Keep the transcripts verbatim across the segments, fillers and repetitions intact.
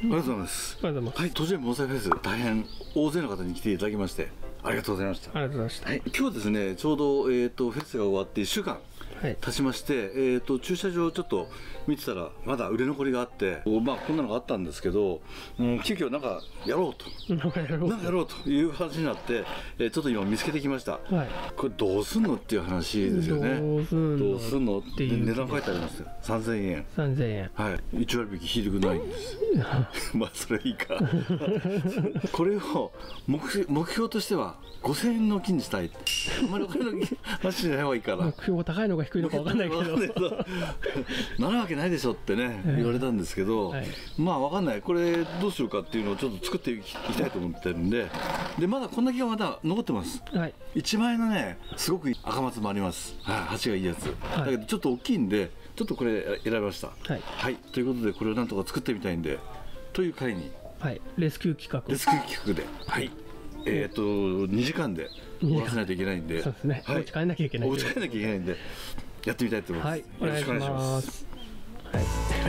りがとうございます。 ありがとうございます。 はい、都市盆栽フェス、大変大勢の方に来ていただきましてありがとうございました。 ありがとうございました。 はい、今日ですね、ちょうど、えー、とフェスが終わっていっしゅうかん経ちまして、はい、えー、と駐車場をちょっと見てたらまだ売れ残りがあって、まあこんなのがあったんですけど、うん、急遽なんかやろうとなんかやろうという話になって、えー、ちょっと今見つけてきました。はい、これどうすんのっていう話ですよね。どうすんのっていう値段書いてありますよ。さんぜんえん。 さんぜんえん。 はい、いち割引き低くないんです。まあそれいいか。これを目標、目標としてはごせんえんの金にしたい。あんまりお金の話しない方がいいから。 目標が高いのか低いのか分かんないけど。 なるわけないでしょってね、言われたんですけど、はい、まあ分かんない。これどうしようかっていうのをちょっと作っていきたいと思ってるんで、でまだこんだけがまだ残ってます。はい、いちまんえんのね、すごくいい赤松もあります。はい、鉢がいいやつ。はい、だけどちょっと大きいんで、ちょっとこれ選びました。はい、はい、ということでこれをなんとか作ってみたいんで、という回に。 はい、レスキュー企画。 レスキュー企画で。はい。えっとにじかんで終わらせないといけないんで、 そうですね。お家帰んなきゃいけない。 お家帰んなきゃいけないんで、やってみたいと思います。はい、よろしくお願いします。はい。はい。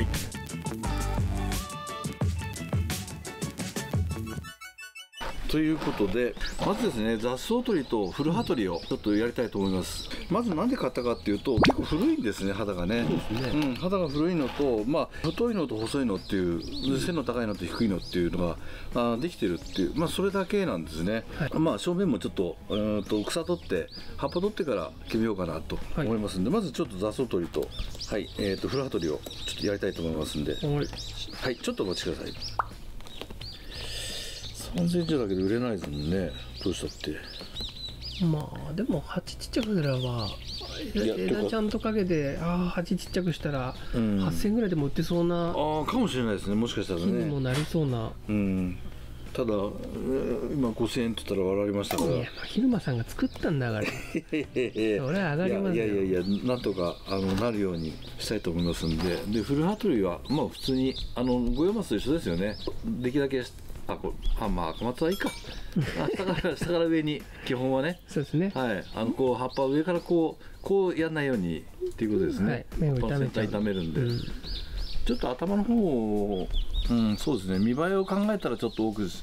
ということで、まずですね、雑草取りと古葉取りをちょっとやりたいと思います。まずなんで買ったかっていうと、結構古いんですね、肌がね。うん、肌が古いのと、まあ太いのと細いのっていう、背の高いのと低いのっていうのがあできてるっていう、まあそれだけなんですね。はい、まあ正面もちょっとうんと草取って葉っぱ取ってから決めようかなと思いますんで、はい、まずちょっと雑草取りと、はい、えっと古葉取りをちょっとやりたいと思いますんで、はい、はい、ちょっとお待ちください。さんセンチだけで売れないですもんね、どうしたって。 まあでも鉢ちっちゃくすれば枝ちゃんとかけて、ああ鉢ちっちゃくしたらはっせんえんぐらいでも売ってそうな、 ああかもしれないですね、もしかしたらね。 木にもなりそうな。 うん、ただ今ごせんえんって言ったら笑われましたから。いや、 蛭間さんが作ったんだから。それは上がりますよ。 いやいやいや、なんとかあのなるようにしたいと思いますんで、で古葉取りはまあ普通にあの五葉松と一緒ですよね。できるだけあ、これ、あ、まあ、赤松はいいか。下から、下から上に、基本はね。 そうですね。 はい、あの、こう、葉っぱを上からこう、こうやんないようにっていうことですね。はい、 目を痛めちゃう。 炒めるんで。うん、ちょっと頭の方を、うん、そうですね。見栄えを考えたら、ちょっと多くして。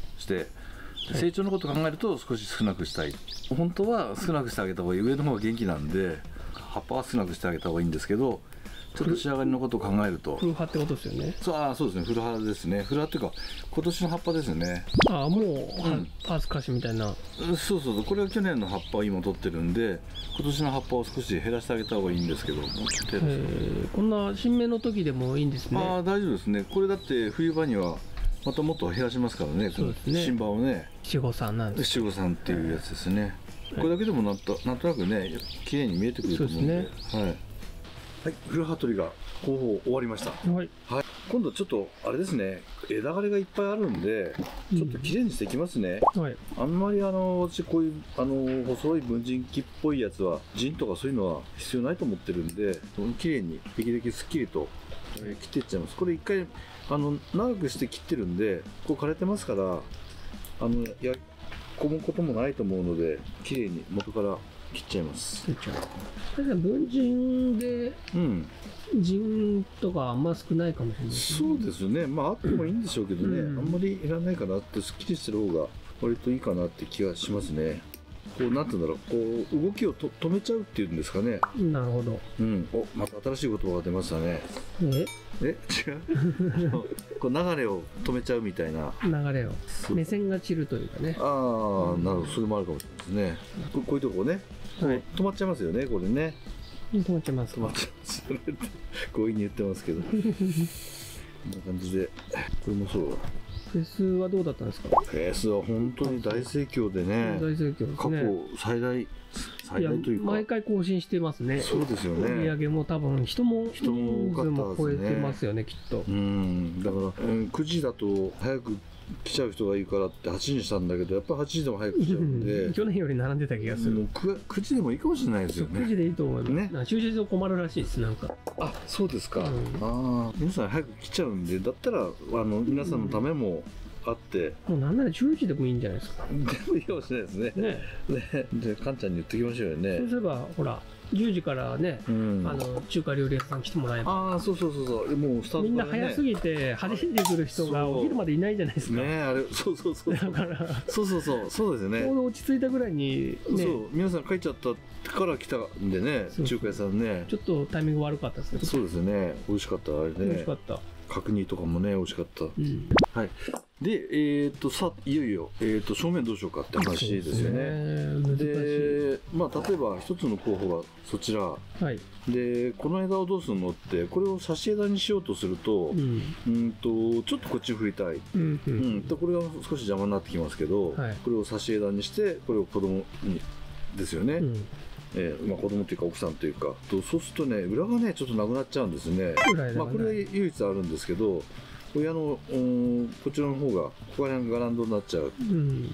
成長のことを考えると、少し少なくしたい。本当は少なくしてあげた方がいい。上の方が元気なんで。葉っぱは少なくしてあげた方がいいんですけど。ちょっと仕上がりのことを考えると古葉ってことですよね。 そう、あ、そうですね、古葉ですね。古葉っていうか今年の葉っぱですよね。 ああ、もう、うん、パーツ貸しみたいな。 そうそうそう、これは去年の葉っぱを今取ってるんで、今年の葉っぱを少し減らしてあげた方がいいんですけど、 こんな新芽の時でもいいんですね。 ああ、大丈夫ですね。これだって冬場にはまたもっと減らしますからね。そうですね、新葉をね。 七五三なんです。 七五三っていうやつですね。これだけでもなんとなんとなくね、綺麗に見えてくると思うんで。はい。はい、古葉取りが候補終わりました。はい。はい。今度ちょっとあれですね、枝枯れがいっぱいあるんで、ちょっと綺麗にしていきますね。うん、はい。あんまりあの私こういうあの細い文人木っぽいやつは陣とかそういうのは必要ないと思ってるんで、綺麗にできるだけすっきりと、えー、切っていっちゃいます。これ一回あの長くして切ってるんで、こう枯れてますから、あのやこむこともないと思うので、綺麗に元から切っちゃいます。 文人で、うん、人とかあんま少ないかもしれない、ね、 そうですね。まああってもいいんでしょうけどね、うん、あんまりいらないかなって、すっきりしてる方が割といいかなって気がしますね。こうなんていうんだろう、こう動きをと止めちゃうっていうんですかね。 なるほど。 うん。お、また新しい言葉が出ましたね。 え？ え、違う。こう流れを止めちゃうみたいな。 流れを。目線が散るというかね。 ああ、なるほど、それもあるかもしれないですね。こ, こういうとこね。はい、止まっちゃいますよね、これね。 止まっちゃいます。 止まっちゃいます。強引に言ってますけど。こんな感じで、これもそうだ。 フェスはどうだったんですか？ フェスは本当に大盛況でね。 大盛況ですね。 過去最大、最大というか。 毎回更新してますね。 そうですよね。 売り上げも多分人も人も多かったですね。 超えてますよね、きっと。 うん、だから、うん、くじだと早く来ちゃう人がいるからってはちじにしたんだけど、やっぱはちじでも早く来ちゃうんで去年より並んでた気がする。 9, 9時でもいいかもしれないですよね。 くじでいいと思いますね。駐車場困るらしいです。なんか、 あ、そうですか。うん、ああ、皆さん早く来ちゃうんで、だったらあの皆さんのためもあって、 うん、もうなんならじゅうじでもいいんじゃないですか。 でもいいかもしれないですね。ね、ね、でカンちゃんに言ってきましょうよね。 そうすればほらじゅうじからね、うん、あの中華料理屋さん来てもらえば、 ああそうそうそうそう、もうスタート、ね、 みんな早すぎて走ってくる人がお昼までいないじゃないですか。 ね、あれそうそうそう、だからそうそうそうそうですよね。 ちょうど落ち着いたぐらいに、ね、 そう皆さん帰っちゃったから来たんでね、そうそう中華屋さんね、 ちょっとタイミング悪かったですけど、 そうですね、美味しかった、あれね、 美味しかった、 角煮とかもね美味しかった、うん、はい。で、えー、っとさいよいよ、えー、っと正面どうしようかって話ですよね。で、まあ例えば一つの候補がそちら、はい、でこの枝をどうするのって、これを差し枝にしようとすると、うん、うんとちょっとこっち振りたい、うんうんうん、とこれが少し邪魔になってきますけど、はい、これを差し枝にしてこれを子供にですよね。うん、えーまあ、子供というか奥さんというかと、そうするとね裏がねちょっとなくなっちゃうんですね。まあ、これは唯一あるんですけど、親のこちらの方がここら辺がガランドになっちゃう、うん、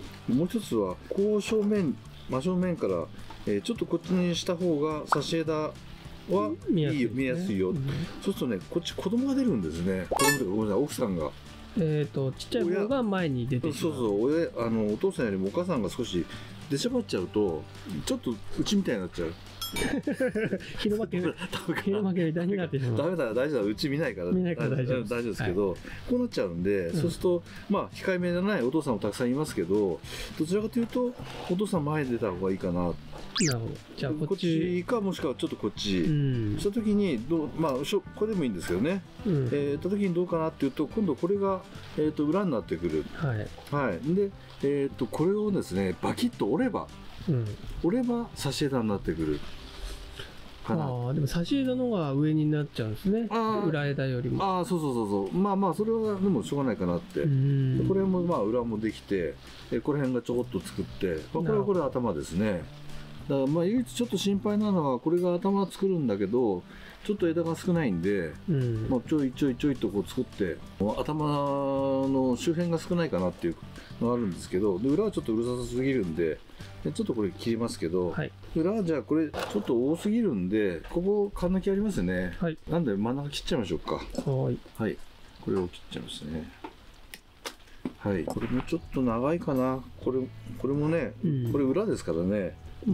もう一つはこう正面真正面から、えー、ちょっとこっちにした方が差し枝はいいよ、見やすいよ、うん、そうするとねこっち子供が出るんですね。子供というかごめんなさい、奥さんが。 えーとちっちゃい方が前に出てしまう。そうそう親あのお父さんよりもお母さんが少し出しゃばっちゃうとちょっとうちみたいになっちゃう。 昼間け昼間けみたいになってしまう。 ダメだ、大丈夫だ、うち見ないから見ないから大丈夫大丈夫ですけど、はい、こうなっちゃうんで、うん、そうするとまあ控えめじゃないお父さんもたくさんいますけど、どちらかというとお父さん前に出た方がいいかな。 なるほど。じゃあこっち、 こっちかもしくはちょっとこっち、うん、した時にどう、まあこれでもいいんですけどね、うん、えー、た時にどうかなっていうと、今度これが、えー、と裏になってくる。はい、はい、で、えー、とこれをですねバキッと折れば、うん、折れば差し枝になってくる。 ああ、でも差し枝の方が上になっちゃうんですね、裏枝よりも。 ああ、そうそうそうそう、まあまあそれはでもしょうがないかなって。これもまあ裏もできて、この辺がちょこっと作って、まあ、これはこれ頭ですね。だからまあ唯一ちょっと心配なのは、これが頭作るんだけどちょっと枝が少ないんで、うん、まあちょいちょいちょいとこう作って、頭の周辺が少ないかなっていうのがあるんですけど、で裏はちょっとうるさすぎるんで、でちょっとこれ切りますけど、はい、裏はじゃあこれちょっと多すぎるんで、ここかんなきありますね、はい、なんで真ん中切っちゃいましょうか。はい、はい、これを切っちゃいますね。はい、これもちょっと長いかな。これこれもね、うん、これ裏ですからね、うん、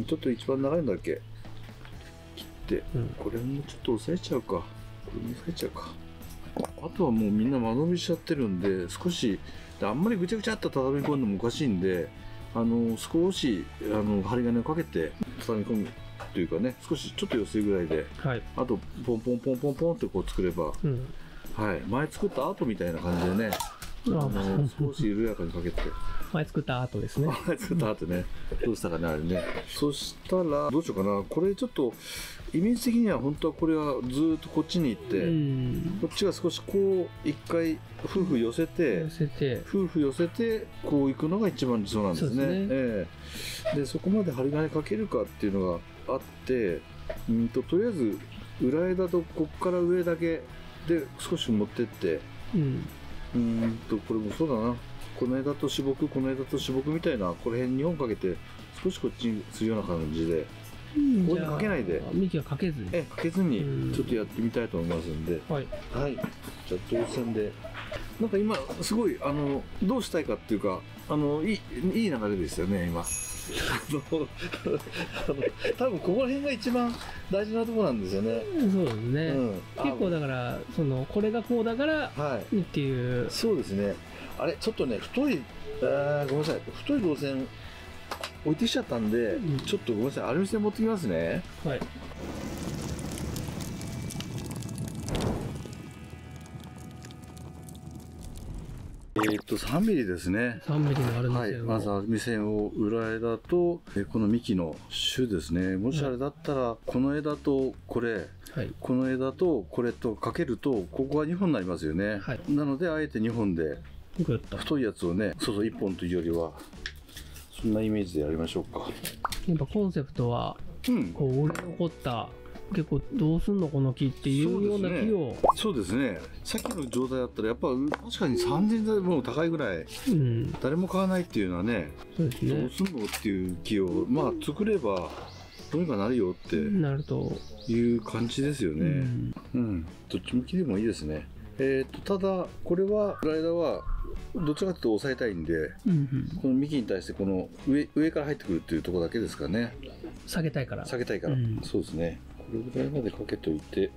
ちょっと一番長いんだっけ切って、うん、これもちょっと押さえちゃうか。これも押さえちゃうか。あとはもうみんな間延びしちゃってるんで、少しあんまりぐちゃぐちゃっと畳み込んでもおかしいんで、あの少しあの針金をかけて畳み込むというかね、少しちょっと寄せるぐらいで、はい、あとポンポンポンポンポンってこう作れば、うん、はい、前作った後みたいな感じでね、あの少し緩やかにかけて。 前作った後ですね。 前作った後ね、どうしたかねあれね。そしたらどうしようかな。これちょっとイメージ的には本当はこれはずっとこっちに行って、うん、こっちが少しこう一回夫婦寄せて、寄せて夫婦寄せてこう行くのが一番理想なんですね。そうですね。ええ、でそこまで針金かけるかっていうのがあって、うんととりあえず裏枝とこっから上だけで少し持ってって、うん、うんとこれもそうだな。この枝と芝木、この枝と芝木みたいな、この辺にほんかけて少しこっちにするような感じで、うん、ここにかけないで、 幹はかけずに、 えかけずにちょっとやってみたいと思いますんで、はい、はい、じゃあ導線で、なんか今すごいあのどうしたいかっていうか、あのいいいい流れですよね今。多分ここら辺が一番大事なところなんですよね。 そうですね、うん、結構だからそのこれがこうだからっていう、 はい、そうですね。あれちょっとね太い、えー、ごめんなさい、太い導線置いてきちゃったんで、うん、ちょっとごめんなさい、アルミ線持ってきますね。はい。えー、っとさんミリですね。 さんミリのアルミ線を、はい、 まずアルミ線を裏枝と、えこの幹の種ですね。もしあれだったら、この枝とこれ、はい、この枝とこれとかけるとここがにほんになりますよね。はい、なのであえてにほんで太いやつをね、そうそういっぽんというよりはそんなイメージでやりましょうか。 やっぱコンセプトは、うん、こう折れ残った結構どうすんのこの木っていうような木を、 そうですね、さっきの状態だったらやっぱ確かにさんぜんえんも高いぐらい、うん、誰も買わないっていうのはね、そうですね、どうすんのっていう木をまあ作ればどうにかなるよってなるという感じですよね。うん、うん、どっち向きでもいいですね。えー、とただこれはライダーはどちらかというと抑えたいんで、うんうん、この幹に対してこの 上, 上から入ってくるっていうところだけですかね。 下げたいから下げたいから、うん、そうですね。これぐらいまでかけといて、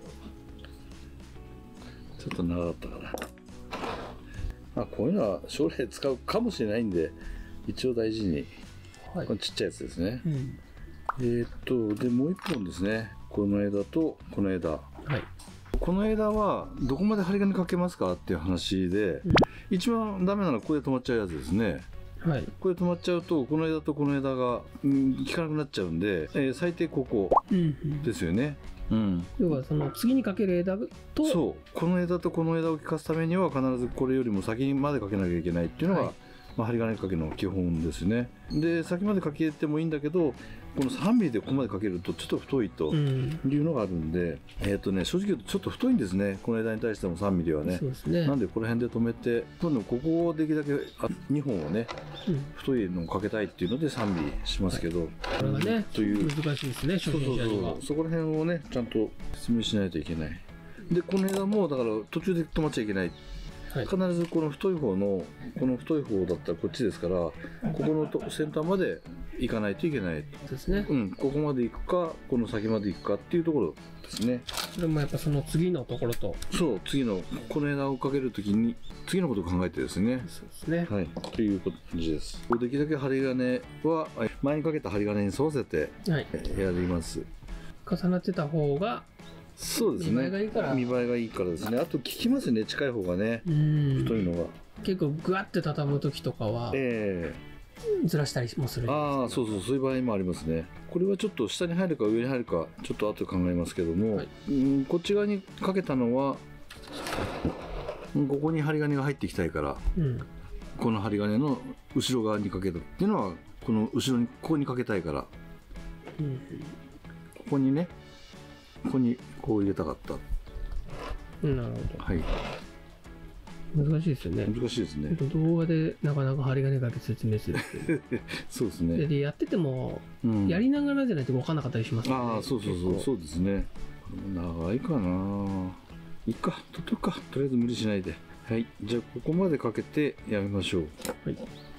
ちょっと長かったかな。まあこういうのは将来使うかもしれないんで一応大事に、はい、このちっちゃいやつですね、うん、えー、っとでもう一本ですね。この枝とこの枝、はい、この枝はどこまで針金かけますかっていう話で、うん、一番ダメなのはここで止まっちゃうやつですね。はい、これ止まっちゃうとこの枝とこの枝が、うん、効かなくなっちゃうんで、えー、最低ここですよね、うんうん、 要はその次にかける枝と、 そうこの枝とこの枝を効かすためには必ずこれよりも先までかけなきゃいけないっていうのが、はい、まあ、針金かけの基本ですね。で先までかけてもいいんだけど、このさんミリでここまでかけるとちょっと太いというのがあるんで、うん、えーとね、正直言うとちょっと太いんですね、この枝に対してもさんミリはね。そうですね。なんでこの辺で止めて、今度ここをできるだけにほんをね、うん、太いのをかけたいっていうのでさんミリしますけど、はい、これがね、という難しいですね、初心者には。 そうそうそう、そこら辺をねちゃんと説明しないといけない。でこの枝もだから途中で止まっちゃいけない。はい、必ずこの太い方のこの太い方だったらこっちですから、ここのと先端まで行かないといけないですね。 うん、ここまで行くかこの先まで行くかっていうところですね。 それもやっぱその次のところと、 そう次のこの枝をかけるときに次のことを考えてですね。 そうですね。 はい、という感じです。できるだけ針金は前にかけた針金に沿わせてやります。 はい、重なってた方がそうですね。見栄えがいいから。見栄えがいいからですね。あと効きますね。近い方がね。太いのが。 結構グワって畳む時とかは。ええー。ずらしたりもする。 ああ、そうそう、そういう場合もありますね。これはちょっと下に入るか上に入るか、ちょっと後で考えますけども。はい、うん、こっち側にかけたのは。ここに針金が入っていきたいから。うん、この針金の後ろ側にかけたっていうのは、この後ろに、ここにかけたいから。うん、ここにね。ここにこう入れたかった。 なるほど。はい。難しいですよね。 難しいですね。 動画でなかなか針金かけ説明するっていう。 そうですね。 でやってても、うん、やりながらじゃないと分からなかったりしますね。 ああ、そうそうそう、そうですね。長いかな。いいか、取っとくか。とりあえず無理しないで。はい。じゃあここまでかけてやめましょう。はい。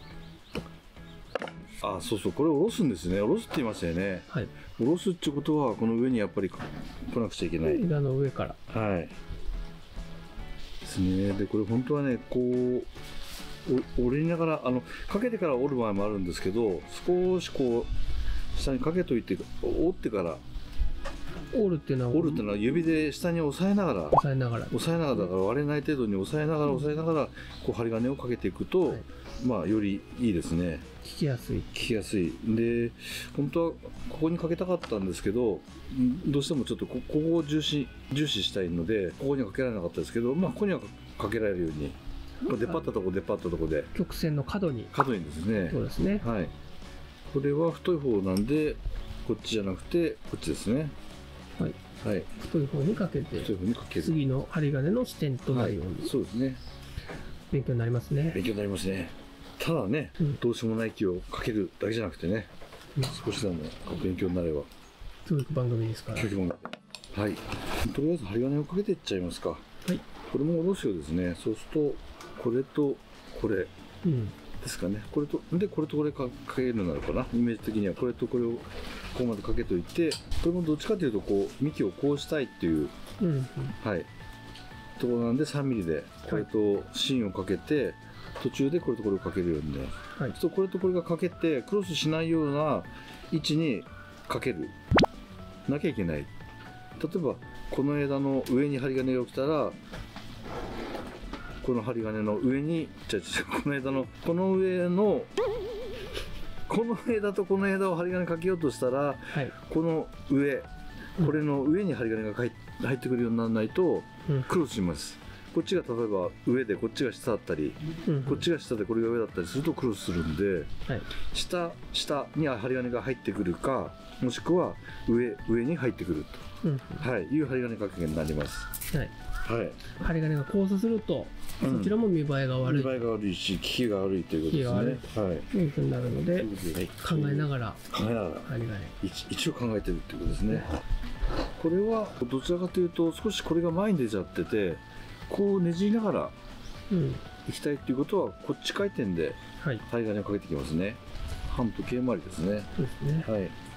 あ、そうそう、これを下ろすんですね。下ろすって言いましたよね。はい。下ろすってことはこの上にやっぱり来なくちゃいけない。 枝の上から。 はい。ですね。でこれ本当はね、こう折りながらあのかけてから折る場合もあるんですけど、少しこう下にかけといて折ってから。 折るっていうのは折るっていうのは指で下に押さえながら押さえながら押さえながらだから割れない程度に押さえながら押さえながらこう針金をかけていくと、はい、まあよりいいですね。 効きやすい効きやすいで、本当はここにかけたかったんですけど、どうしてもちょっとここを重視重視したいのでここにはかけられなかったですけど、まあここにはかけられるように出っ張ったとこ出っ張ったとこで曲線の角に角にですね。 そうですね。 はい。これは太い方なんでこっちじゃなくてこっちですね。はい、はい、 太い方にかけて太い方にかける次の針金の支点となるように、 はい、そうですね。 勉強になりますね。 勉強になりますね。ただね、うん、どうしようもない木をかけるだけじゃなくてね、うん、少しでも勉強になれば。 教育番組ですから。教育番組。はい。とりあえず針金をかけていっちゃいますか。はい。これも下ろすようですね。そうするとこれとこれですかね。これとでこれとこれかけるなのかな。イメージ的にはこれとこれをここまでかけといて、これもどっちかというとこう幹をこうしたいっていう、うんうん、はいところなんでさんミリでこれと芯をかけて、はい、途中でこれとこれをかけるようにね、はい、そうこれとこれがかけてクロスしないような位置にかけるなきゃいけない。例えばこの枝の上に針金が来たらこの針金の上にじゃあこの枝のこの上のこの枝とこの枝を針金かけようとしたら、はい、この上これの上に針金が入ってくるようにならないとクロスします、うん、こっちが例えば上でこっちが下だったり、うん、こっちが下でこれが上だったりするとクロスするんで、はい、下下に針金が入ってくるかもしくは上上に入ってくると、うん、はい、いう針金かけになります。はいはい、針金が交差すると、うん、そちらも見栄えが悪い、 見栄えが悪いし効きが悪いということですね。はい、というふうになるので、はい、考えながら考えながら針金一応考えてるっていうことですね。これはどちらかというと少しこれが前に出ちゃっててこうねじりながらいきたいっていうことはこっち回転で針金をかけてきますね。反時計回りですね。そうですね。はい。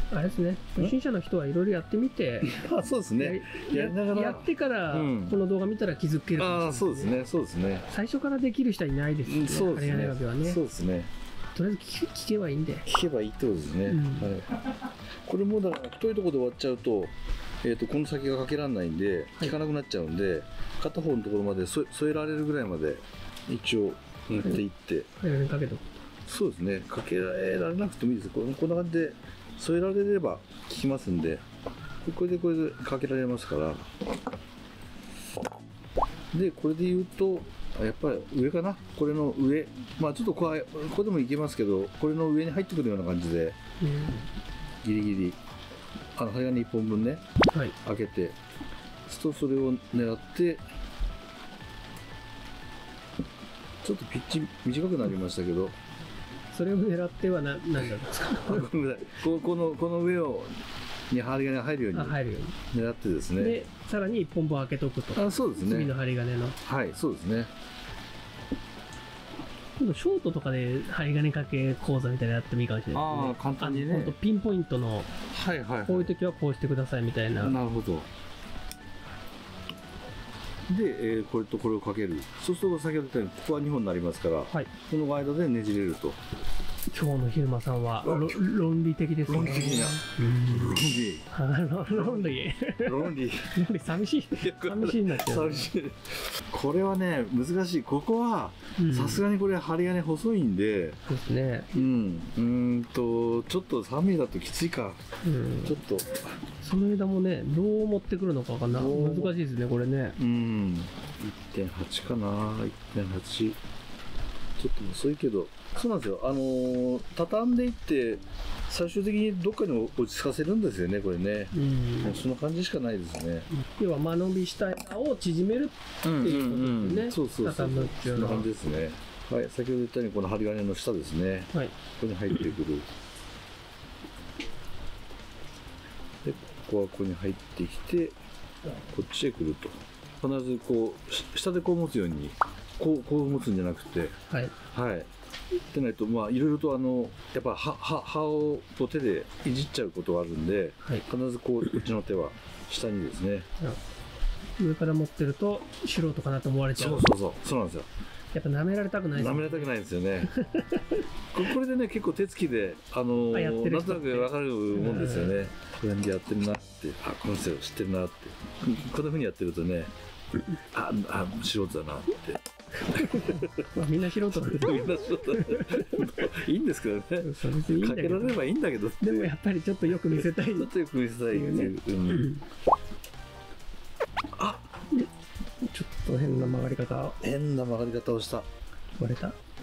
あれですね、初心者の人はいろいろやってみて、 あ、そうですね。 やややってからこの動画見たら気づけるかもしれないですね。 ああ、そうですね、そうですね。 最初からできる人はいないですよね。 そうですね。 針金掛けはね。 そうですね。 とりあえず聞け聞けばいいんで。 聞けばいいってことですね。はい。これもだから太いところで終わっちゃうと、えっとこの先がかけられないんで効かなくなっちゃうんで、片方のところまで添えられるぐらいまで一応塗っていって。 針金かけとく。 そうですね。かけられなくてもいいです。こんな感じで添えられれば効きますんで、これでこれでかけられますから。でこれで言うとやっぱり上かな、これの上、まあちょっとこれここでもいけますけど、これの上に入ってくるような感じで、うん、ギリギリあの針金いっぽんぶんね、はい、開けて、そうするとそれを狙って、ちょっとピッチ短くなりましたけど、 それを狙っては何なんですかここのこの上をに針金が入るように狙ってですね、 でさらにいっぽんぶん開けとくと。 あ、そうですね。 次の針金の、はい、 そうですね。 ショートとかで針金掛け講座みたいなのやってもいいかもしれないですね。 ああ、簡単にね。 本当ピンポイントの、はいはい、こういう時はこうしてくださいみたいな。 なるほど。で、えー、これとこれをかける。そうすると先ほど言ったようにここはにほんになりますから、はい、この間でねじれると。 今日の昼間さんは論理的ですね。 論理的な。論理。 論理。 論理。 論理寂しい。寂しいなっちゃう。 寂しい。これはね難しい。ここはさすがにこれ針金細いんで。 そうですね。 うん。うんとちょっとさんミリだときついか。うん。ちょっと。 その枝もねどう持ってくるのかわかんない。難しいですねこれね。 うん。いってんはち かな。いってんはち。ちょっと遅いけど。そうなんですよ、あのー、畳んでいって最終的にどっかに落ち着かせるんですよねこれね。うん、その感じしかないですね。 要は間延びした枝を縮めるっていうことですね。 そうそうそう、畳むっていうのはそんな感じですね。はい、先ほど言ったようにこの針金の下ですね、はい、ここに入ってくる。でここはここに入ってきてこっちへ来ると、必ずこう下でこう持つようにこうこう持つんじゃなくて、はい、はい、でないとまあいろいろとあのやっぱ葉葉をと手でいじっちゃうことがあるんで、はい、必ずこううちの手は下にですね。 上から持ってると素人かなと思われちゃう。 そうそうそうそうなんですよ。 やっぱ舐められたくないですね。 舐められたくないですよね。これでね結構手つきであのー、なんとなく分かるもんですよね。これでやってるなって、あこの人知ってるなって、こんなふうにやってるとね、ああ素人だなって。 まあみんな素人なんでみんな素人いいんですけどね。かけられればいいんだけど。 でもやっぱりちょっとよく見せたい。ちょっとよく見せたいっていう。うん、あ、 ちょっと変な曲がり方。 変な曲がり方をした。 割れた？ うん、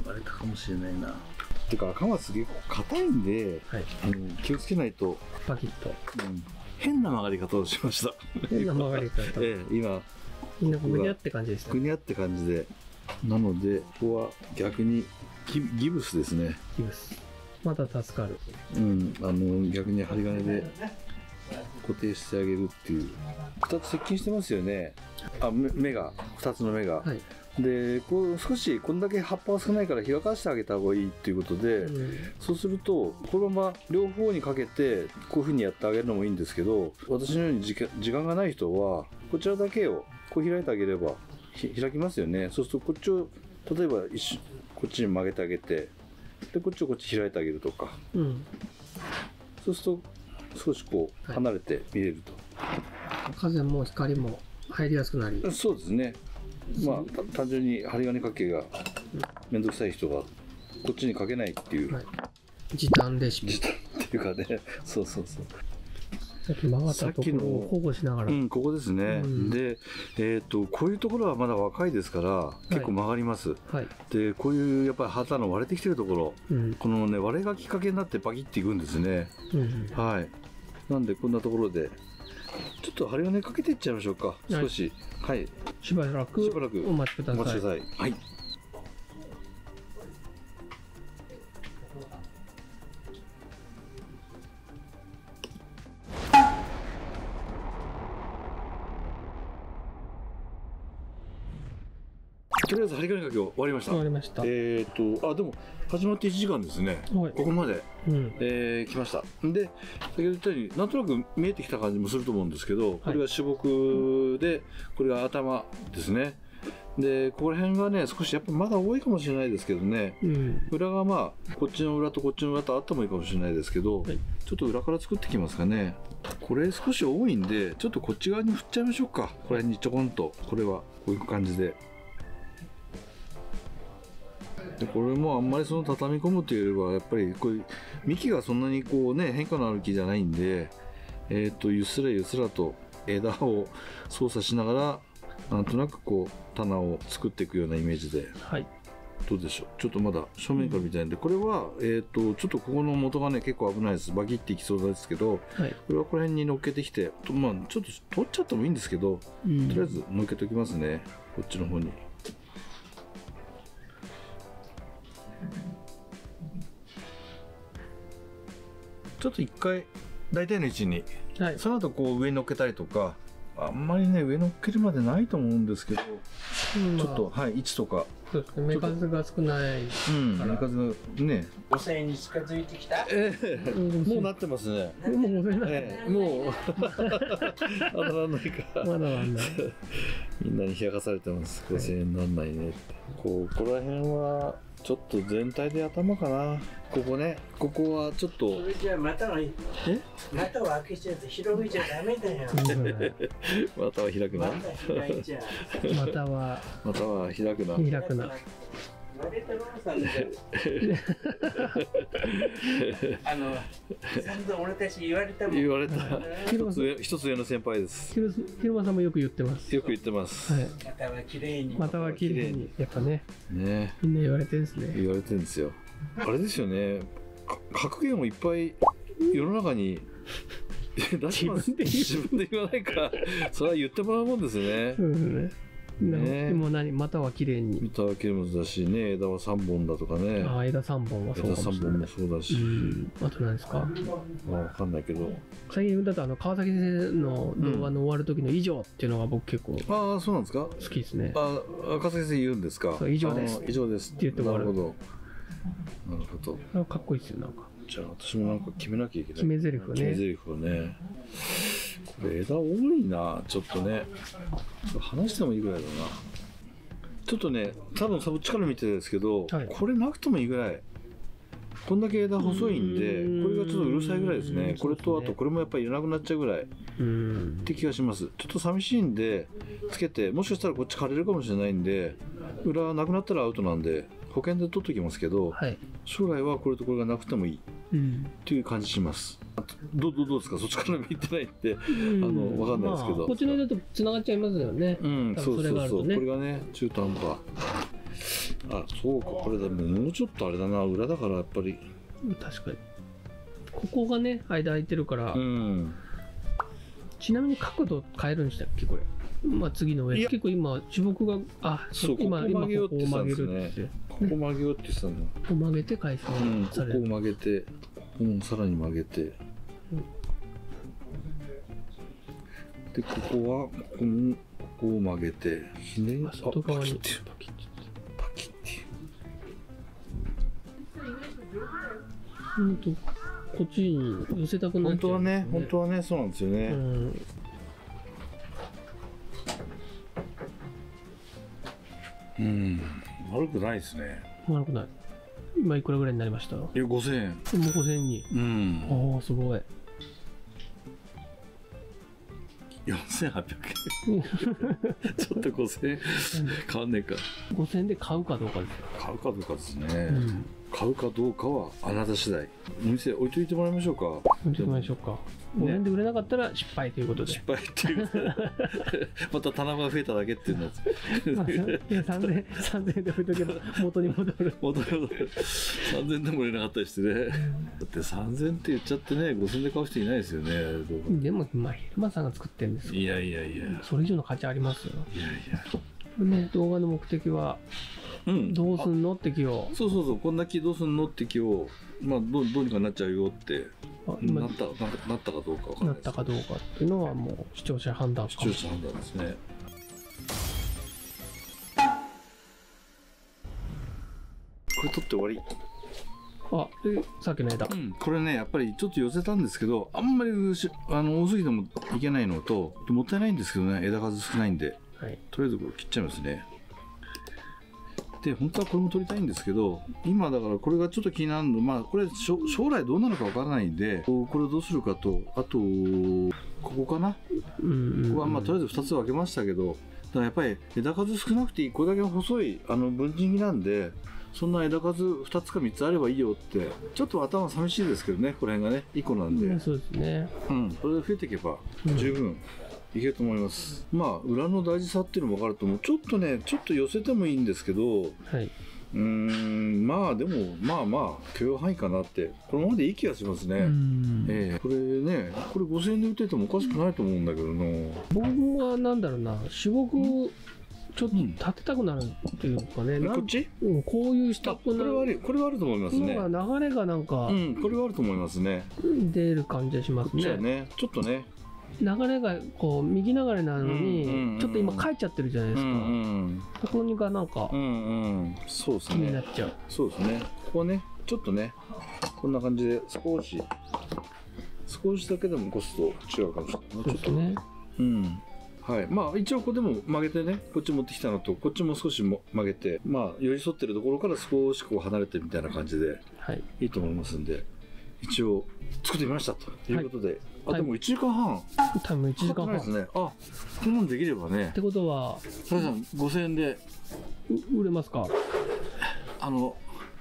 割れたかもしれないな。てか赤松結構硬いんで、はい、あの気をつけないとパキッと、 うん、変な曲がり方をしました。 変な曲がり方。 ええ、今みんなぐにゃって感じでした。 ぐにゃって感じで、なのでここは逆にギギブスですね。 ギブス。まだ助かる。 うん、あの逆に針金で固定してあげるっていう。ふたつ接近してますよね。あ、目がふたつの目が。はい、でこう少しこんだけ葉っぱが少ないから開かしてあげた方がいいっていうことで、うん、そうするとこのまま両方にかけてこういうふうにやってあげるのもいいんですけど、私のように時間、時間がない人はこちらだけをこう開いてあげれば開きますよね。そうするとこっちを例えば一緒こっちに曲げてあげて、でこっちをこっち開いてあげるとか、うん、そうすると少しこう離れて見れると、 はい、風も光も入りやすくなり。 そうですね。まあ単純に針金掛けが面倒くさい人がこっちにかけないっていう、はい、 時短レシピ。 時短っていうかね、そうそうそう。 さっき曲がったところを保護しながら。 うん、ここですね。うん、で、えっとこういうところはまだ若いですから結構曲がります。はい、でこういうやっぱり旗の割れてきてるところ、うん、このね割れがきっかけになってバキッていくんですね。うん、はい。なんでこんなところでちょっと針金かけていっちゃいましょうか。少し、はい。 しばらくしばらくお待ちください。 お待ちください。はい。今とりあえず針金かけ終わりました。 終わりました。 えっとあでも始まっていちじかんですね。はい、ここまで、うん、えー、来ました。で先ほど言ったようになんとなく見えてきた感じもすると思うんですけど、これが主木で、これが頭ですね。でここら辺がね少しやっぱまだ多いかもしれないですけどね、うん、裏がまあこっちの裏とこっちの裏とあってもいいかもしれないですけど、はい、ちょっと裏から作ってきますかね。これ少し多いんでちょっとこっち側に振っちゃいましょうか。これにちょこんと、これはこういう感じで。でこれもあんまりその畳み込むというよりはやっぱりこういう幹がそんなにこうね変化のある木じゃないんで、えっとゆすらゆすらと枝を操作しながらなんとなくこう棚を作っていくようなイメージで、はい、どうでしょう。ちょっとまだ正面から見たいんで、これは、えー、とちょっとここの元がね結構危ないです。バキっていきそうですけど、はい、これはこの辺に乗っけてきて、まあ、ちょっと取っちゃってもいいんですけど、うん、とりあえず乗っけておきますね、こっちの方に。ちょっと一回大体の位置に、はい、その後こう上に乗っけたりとか、あんまりね上乗っけるまでないと思うんですけど、うん、ちょっと、はい、位置とかそうですね、目数が少ないうん、目数がねごせんえんに近づいてきた、 えー、もうなってますね。 もうごせんえん、 えー、もう当たらないかまだなんないみんなに冷やかされてます。ごせんえんなんないねって。ここら辺はちょっと全体で頭かな。ここね、ここはちょっと。 それじゃあ股は、え股を開けちゃうと広げちゃダメだよ。 股は開くな。 股は。 股は開くな。 開くな。 あの、散々俺たち言われたもん。 言われた。一つ上、一つ上の先輩です。 ひろまさんもよく言ってます。 よく言ってます。 股は綺麗に。 股は綺麗に。やっぱね。 ね。 みんな言われてるんですね。 言われてるんですよ。あれですよね。格言をいっぱい世の中に出します。自分で言わないから、それは言ってもらうもんですね。 そうですね。ね、でも何または綺麗にまたは綺麗もだしね、枝はさんぼんだとかね。 ああ、枝さんぼんはそうかもしれない。 枝さんぼんもそうだし、 あと何ですか。 まあ分かんないけど、 最近だとあの川崎先生の動画の終わる時の以上っていうのが僕結構、 うん、ああそうなんですか。 好きですね。 ああ、川崎先生言うんですか。 そう、以上です以上ですって言って終わる。 なるほどなるほど。かっこいいですよ。なんかじゃあ私もなんか決めなきゃいけない。 決め台詞をね。 決め台詞をね。これ枝多いな、ちょっとね。話してもいいぐらいだな。ちょっとね、多分サブ力見てるんですけど、はい、これなくてもいいぐらい。こんだけ枝細いんで、これがちょっとうるさいぐらいですね。これとあとこれもやっぱりいらなくなっちゃうぐらいって気がします。ちょっと寂しいんでつけて、もしかしたらこっち枯れるかもしれないんで、裏なくなったらアウトなんで保険で取っておきますけど、はい、将来はこれとこれがなくてもいいっていう感じします。どうどうどうですか。そっちから見てないってあの分かんないですけど、まあ、 こっちの枝とつながっちゃいますよね。うん、 そうそうそう、これがね中途半端。あ、そうか、これでももうちょっとあれだな、裏だからやっぱり。 確かにここがね間空いてるから、うん、ちなみに角度変えるんでしたっけこれ。まあ次の上結構今主木があそう、今ここ曲げようって言ってたんですね。ここ曲げようって言ってたの。ここ曲げて回収される、うん、ここを曲げて、うん、さらに曲げて、うん、でここはここもここを曲げてひねり、 外側にうんとこっちに寄せたくなっちゃう、ね、 本当はね、本当はね、そうなんですよね。うん、うん、悪くないですね。 悪くない。今いくらぐらいになりました？ いや、ごせんえん。 もうごせんえんに。うん。ああ、すごい。 よんせんはっぴゃくえん。ちょっとごせんえん変わんねえか。 ごせんえんで買うかどうかですよ。 買うかどうかですね。うん、買うかどうかはあなた次第。お店置いといてもらいましょうか。 置いといてもらいましょうか。ごねんで売れなかったら失敗ということで。 失敗っていうまた棚が増えただけっていうやつ。 まあ、いやさんぜんえんさんぜんえんで置いとけば元に戻る。 戻る。さんぜんえんでも売れなかったりしてね。だってさんぜんえんって言っちゃってね、ごせんえんで買う人いないですよね。 でもまあ昼間さんが作ってるんですから。 いやいやいや。 それ以上の価値ありますよ。 いやいや。 ね、動画の目的は、うん、どうすんのって気を。 そうそうそう、こんな気どうすんのって気を、まあどうどうにかなっちゃうよって。なったななったかどうかわかんないです。 なったかどうかっていうのはもう視聴者判断か視聴者判断ですね。 これ取って終わり。 あ、え、さっきの枝。 うん、これね、やっぱりちょっと寄せたんですけど、あんまりあの多すぎてもいけないのと、もったいないんですけどね、枝数少ないんで、はい、とりあえずこれ切っちゃいますね。で、本当はこれも取りたいんですけど、今だからこれがちょっと気になるの、まあこれ将来どうなるかわからないんで、これをどうするかと、あと、ここかな。うんうんうん、ここはまあとりあえずふたつ分けましたけど、だからやっぱり枝数少なくていい、これだけ細いあの文人木なんで、そんな枝数ふたつかみっつあればいいよって、ちょっと頭寂しいですけどね、この辺がね、いっこなんで。うん、そうですね。うん、それで増えていけば十分いけると思います。うん、まあ、裏の大事さっていうのも分かると思う。ちょっとね、ちょっと寄せてもいいんですけど、はい、うーん、まあでも、まあまあ、許容範囲かなって、このままでいい気がしますね。えー、これね、これごせんえんで売っててもおかしくないと思うんだけどな。僕はなんだろうな、種木、ちょっと立てたくなるっていうかね、うん、 こっち、 うん、こういうしたくなる、 これはある、これはあると思いますね。 流れがなんか、 うん、これはあると思いますね。 出る感じがしますね。 じゃあね、ちょっとね、 流れがこう右流れなのに、ちょっと今帰っちゃってるじゃないですか。そこがなんか気になっちゃう。 そうですね。ここはね、ちょっとね、こんな感じで少し、少しだけでもこすと違うかもしれない。 そうですね。 うん。はい、まあ一応ここでも曲げてね、こっち持ってきたのとこっちも少しも曲げて、まあ寄り添ってるところから少しこう離れてみたいな感じでいいと思いますんで、一応作ってみましたということで、はい、あでもいちじかんはん多分いちじかんはんですね。あ、こんなんできればね。 ってことはさやさんごせんえんで売れますか？ あの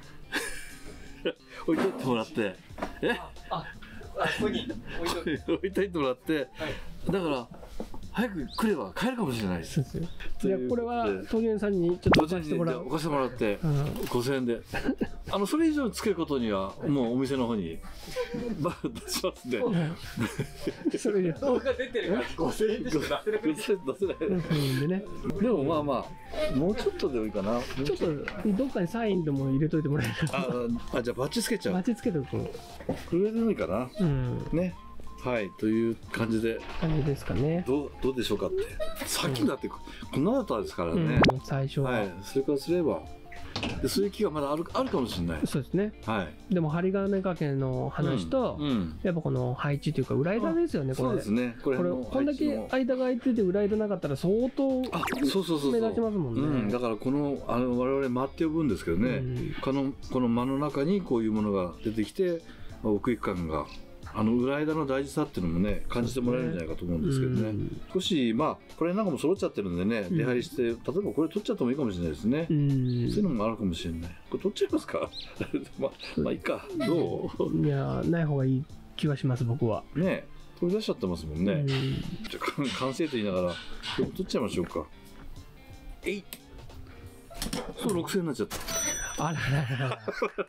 置いといてもらって、え？ あ、あここに置いといてもらって、はい、だから早く来れば買えるかもしれないです。 いや、これは東源さんにちょっと置かせてもらう。 置かせてもらってごせんえんで、あのそれ以上つけることにはもうお店の方にバー出しますね。 それ動画出てるからごせんえんでしか出せない。出せないでね。でもまあまあもうちょっとでもいいかな。 ちょっとどっかにサインでも入れといてもらえる。 ああ、じゃあバッチつけちゃう。 バッチつけとく。これでもいいかな。うん。ね。はい、という感じで。 感じですかね。 どう、どうでしょうかって。さっきだって、こんなだったですからね。 うん、最初は。 はい、それからすれば。で、そういう気がまだある、あるかもしれない。 そうですね。 はい。 でも、針金掛けの話と、うんうん、やっぱこの配置というか、裏枝ですよね、これ。 そうですね。 これ、これこんだけ間が空いてて、裏枝なかったら、相当。あ、そうそうそう。目立ちますもんね。うん、 だから、この、あの、我々間って呼ぶんですけどね。うん、この、この間の中に、こういうものが出てきて、奥行き感が。あの裏枝の大事さっていうのもね感じてもらえるんじゃないかと思うんですけどね、うん、少しまあこれなんかも揃っちゃってるんでね、うん、出入りして例えばこれ取っちゃってもいいかもしれないですね、うん、そういうのもあるかもしれない。これ取っちゃいますかまあまあいいか。どう？いやない方がいい気がします僕はね。取り出しちゃってますもんね、うん、じゃあ完成と言いながらこれ取っちゃいましょうか。えいそうろくせんえんになっちゃった。 あららら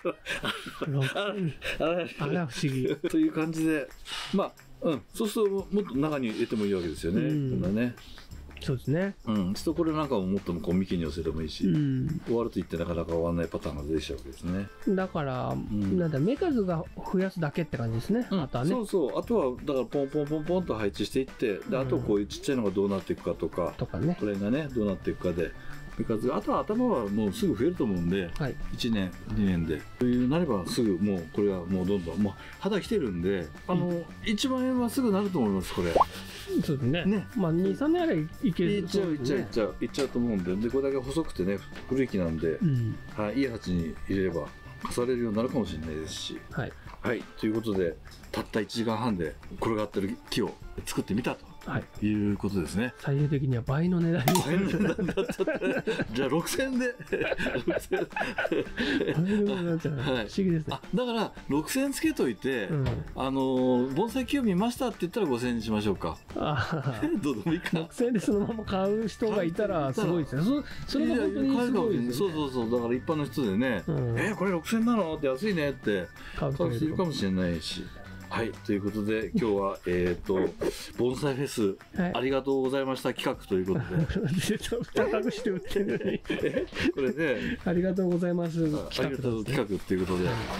あら不思議という感じで、まあ、うん、そうするともっと中に入れてもいいわけですよね、うん、こんなね。 そうですね。 うん、ちょっとこれなんかももっとこう幹に寄せてもいいし、うん、終わると言ってなかなか終わらないパターンが出てきちゃうわけですね。 だから、うん、なんだ目数が増やすだけって感じですね、うん、あとはね。 そうそう、あとはだからポンポンポンポンと配置していって、であとこういうちっちゃいのがどうなっていくかとか、とかね、これがねどうなっていくかで。あとは頭はもうすぐ増えると思うんで、はい、いちねんにねんでというなればすぐもうこれはもうどんどんもう肌きてるんで、あの、うん、いちまんえんはすぐなると思いますこれ。 そうですね。ね、まあにさんねんあればいける。 いっちゃういっちゃういっちゃういっちゃうと思うんで、でこれだけ細くてね古い木なんで、うん、はい、いい鉢に入れれば重ねるようになるかもしれないですし、はい、はい、ということでたったいちじかんはんで転がってる木を作ってみたと。はい、いうことですね。 最終的には倍の値段に。 倍の値段になっちゃって。じゃあろくせんえんで。ろくせんえん。 倍の値段になっちゃう。不思議ですね。 だからろくせんえんつけといて、うん、あの盆栽木を見ましたって言ったらごせんえんにしましょうか。あどうでもいいか。 ろくせんえんでそのまま買う人がいたらすごいですね。そそれが本当にすごいですね。 そうそうそう。だから一般の人でね、うん、えこれろくせんえんなのって安いねって買う人いるかもしれないし。はい、ということで今日はえっと盆栽フェス、はい、ありがとうございました企画ということで高くして売ってるのにこれねありがとうございますありがとう企画っていうことで。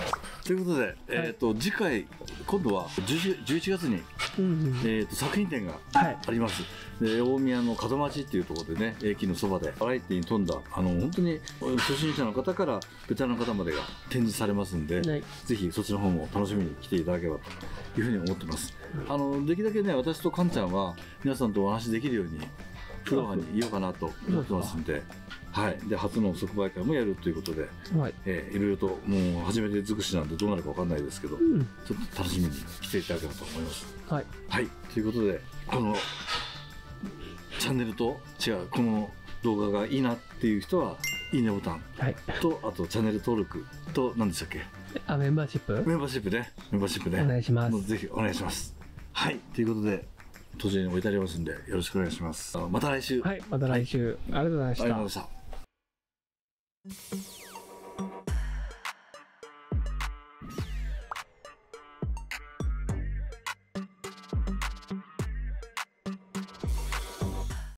ということで、えーと次回今度はじゅういちがつに、うんうん、えーと作品展があります、はい、で大宮の門町っていうところでね、駅のそばでバラエティに富んだあの本当に初心者の方からベテランの方までが展示されますんで、はい、ぜひそっちの方も楽しみに来ていただければというふうに思ってます。あのできるだけね、私とカンちゃんは皆さんとお話できるようにフロアにいようかなと思ってますんで、はい、で初の即売会もやるということで、はい、えー、いろいろともう初めて尽くしなんでどうなるかわかんないですけど、うん、ちょっと楽しみに来ていただければと思います。はい、はい、ということでこのチャンネルと違うこの動画がいいなっていう人はいいねボタン、はい、とあとチャンネル登録と何でしたっけ、 あメンバーシップメンバーシップねメンバーシップねお願いします。 ぜひお願いします。はい、ということで途中に置いてありますんでよろしくお願いします。また来週。 はい、また来週、はい、ありがとうございました。 ありがとうございました。